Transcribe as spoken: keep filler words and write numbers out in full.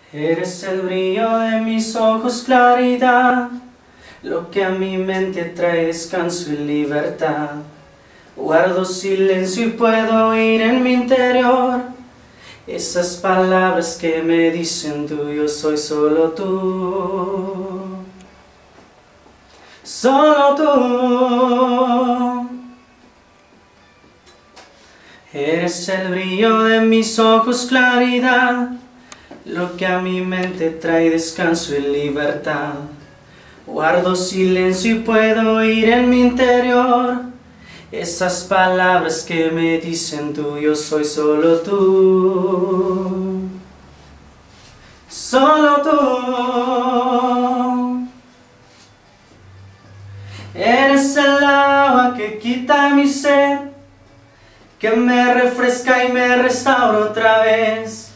Eres el brillo de mis ojos, claridad, lo que a mi mente trae descanso y libertad. Guardo silencio y puedo oír en mi interior esas palabras que me dicen tú, yo soy solo tú, solo tú. Eres el brillo de mis ojos, claridad, lo que a mi mente trae descanso y libertad. Guardo silencio y puedo oír en mi interior esas palabras que me dicen tú, yo soy solo tú, solo tú. Eres el agua que quita mi sed, que me refresca y me restaura otra vez.